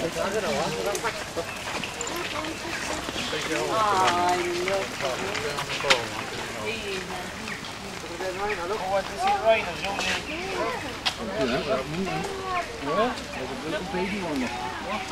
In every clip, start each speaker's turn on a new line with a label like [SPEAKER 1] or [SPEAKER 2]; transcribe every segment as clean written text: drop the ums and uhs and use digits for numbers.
[SPEAKER 1] Oh, want to see Rhino, don't you?
[SPEAKER 2] Yeah, that one. Yeah, there's a little baby one there.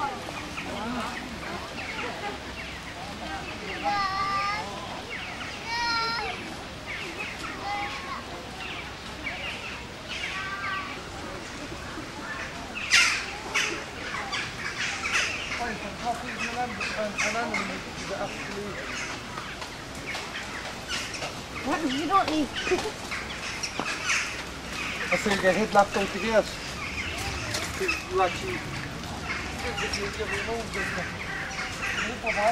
[SPEAKER 3] What? You don't need...
[SPEAKER 4] I say you get hit left out the gate. You actually... You remove this. Move the ball.